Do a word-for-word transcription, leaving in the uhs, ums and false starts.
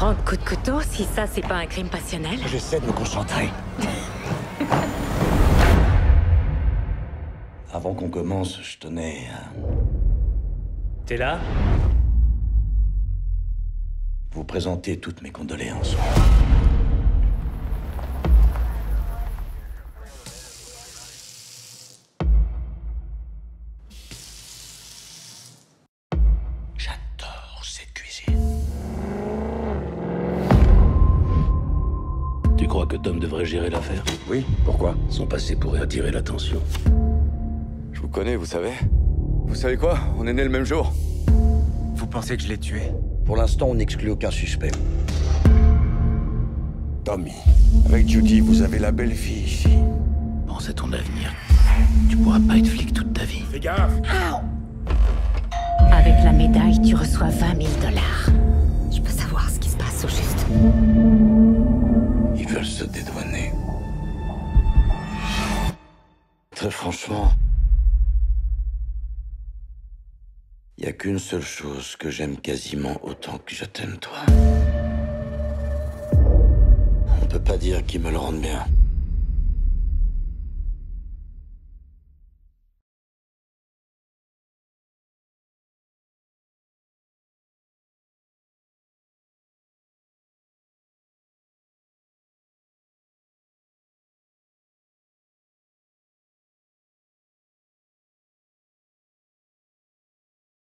trente coups de couteau, si ça, c'est pas un crime passionnel. J'essaie de me concentrer. Avant qu'on commence, je tenais à T'es là? vous présenter toutes mes condoléances. J'adore cette cuisine. Tu crois que Tom devrait gérer l'affaire? Oui, pourquoi? Son passé pourrait attirer l'attention. Je vous connais, vous savez. Vous savez quoi? On est nés le même jour. Vous pensez que je l'ai tué? Pour l'instant, on n'exclut aucun suspect. Tommy, avec Judy, vous avez la belle fille ici. Pense à ton avenir. Tu pourras pas être flic toute ta vie. Fais gaffe! Avec la médaille, tu reçois vingt mille dollars. Je peux savoir ce qui se passe au juste. Ils veulent se dédouaner. Très franchement, il n'y a qu'une seule chose que j'aime quasiment autant que je t'aime, toi. On peut pas dire qu'ils me le rendent bien.